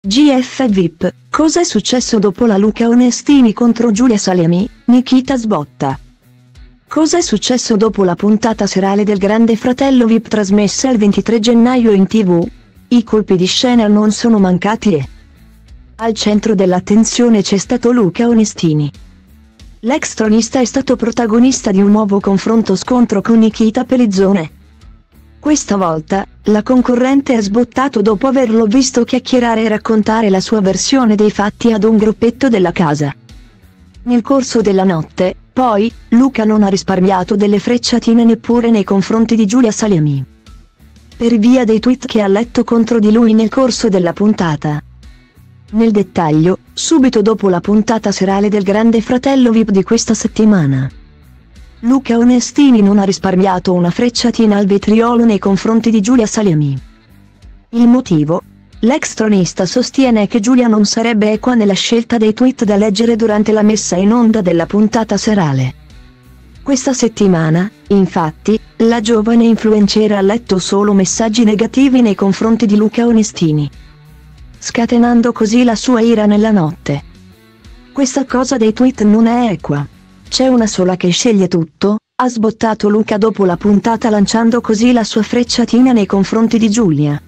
GF VIP, cosa è successo dopo la Luca Onestini contro Giulia Salemi, Nikita sbotta. Cosa è successo dopo la puntata serale del Grande Fratello VIP trasmessa il 23 gennaio in TV? I colpi di scena non sono mancati e al centro dell'attenzione c'è stato Luca Onestini. L'ex tronista è stato protagonista di un nuovo confronto-scontro con Nikita Pellizzone. Questa volta, la concorrente ha sbottato dopo averlo visto chiacchierare e raccontare la sua versione dei fatti ad un gruppetto della casa. Nel corso della notte, poi, Luca non ha risparmiato delle frecciatine neppure nei confronti di Giulia Salemi. Per via dei tweet che ha letto contro di lui nel corso della puntata. Nel dettaglio, subito dopo la puntata serale del Grande Fratello VIP di questa settimana, Luca Onestini non ha risparmiato una frecciatina al vetriolo nei confronti di Giulia Salemi. Il motivo? L'ex tronista sostiene che Giulia non sarebbe equa nella scelta dei tweet da leggere durante la messa in onda della puntata serale. Questa settimana, infatti, la giovane influencer ha letto solo messaggi negativi nei confronti di Luca Onestini, scatenando così la sua ira nella notte. Questa cosa dei tweet non è equa. C'è una sola che sceglie tutto, ha sbottato Luca dopo la puntata lanciando così la sua frecciatina nei confronti di Giulia.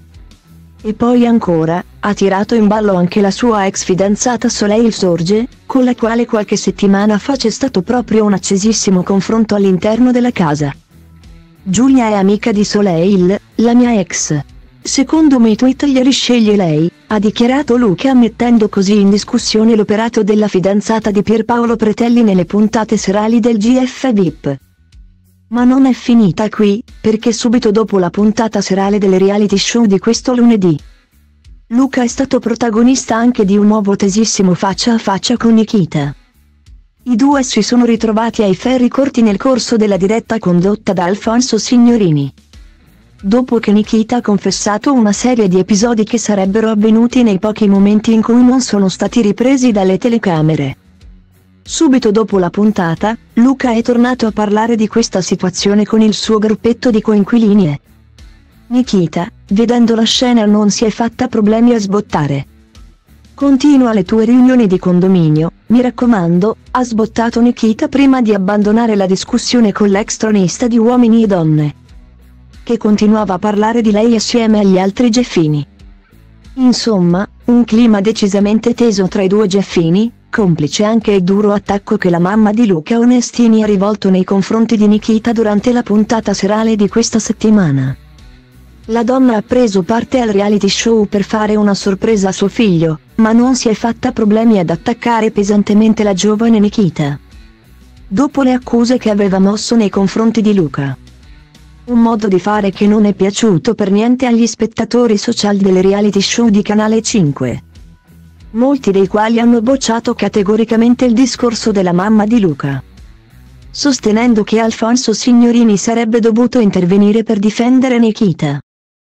E poi ancora, ha tirato in ballo anche la sua ex fidanzata Soleil Sorge, con la quale qualche settimana fa c'è stato proprio un accesissimo confronto all'interno della casa. Giulia è amica di Soleil, la mia ex. Secondo me i tweet glieli sceglie lei, ha dichiarato Luca mettendo così in discussione l'operato della fidanzata di Pierpaolo Pretelli nelle puntate serali del GF VIP. Ma non è finita qui, perché subito dopo la puntata serale del reality show di questo lunedì, Luca è stato protagonista anche di un nuovo tesissimo faccia a faccia con Nikita. I due si sono ritrovati ai ferri corti nel corso della diretta condotta da Alfonso Signorini, dopo che Nikita ha confessato una serie di episodi che sarebbero avvenuti nei pochi momenti in cui non sono stati ripresi dalle telecamere. Subito dopo la puntata, Luca è tornato a parlare di questa situazione con il suo gruppetto di coinquilini e Nikita, vedendo la scena non si è fatta problemi a sbottare. Continua le tue riunioni di condominio, mi raccomando, ha sbottato Nikita prima di abbandonare la discussione con l'ex tronista di Uomini e Donne, che continuava a parlare di lei assieme agli altri Geffini. Insomma, un clima decisamente teso tra i due Geffini, complice anche il duro attacco che la mamma di Luca Onestini ha rivolto nei confronti di Nikita durante la puntata serale di questa settimana. La donna ha preso parte al reality show per fare una sorpresa a suo figlio, ma non si è fatta problemi ad attaccare pesantemente la giovane Nikita, dopo le accuse che aveva mosso nei confronti di Luca. Un modo di fare che non è piaciuto per niente agli spettatori social del reality show di Canale 5. Molti dei quali hanno bocciato categoricamente il discorso della mamma di Luca, sostenendo che Alfonso Signorini sarebbe dovuto intervenire per difendere Nikita.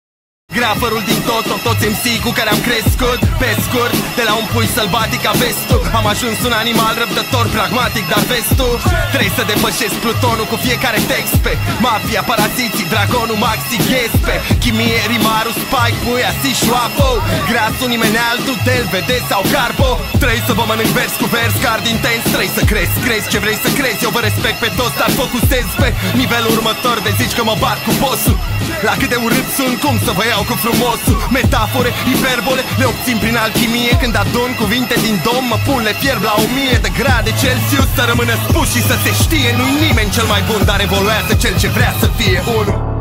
Graferul din toți MC cu care am crescut pe scurt, de la un pui sălbatic a vestul. Am ajuns un animal răbdător, pragmatic, dar vestul trebuie să depășesc plutonul cu fiecare text pe mafia, paraziții, dragonul, maxi, ghespe chimie, rimarul, spike, puia, sișu, apo grasul, nimeni altul, del, vede sau carbo. Trebuie să vă mănânc vers cu vers, card intens. Trebuie să crezi ce vrei să crezi. Eu vă respect pe toți, dar focusez pe nivelul următor. De zici că mă bat cu bossul. La cât de urât sunt, cum să vă iau cu frumosul. Metafore, hiperbole, le obțin prin alchimie. Când adun cuvinte din dom, mă pun, le fierb la 1000 de grade Celsius. Să rămână spus și să se știe, nu-i nimeni cel mai bun, dar evoluează cel ce vrea să fie unul.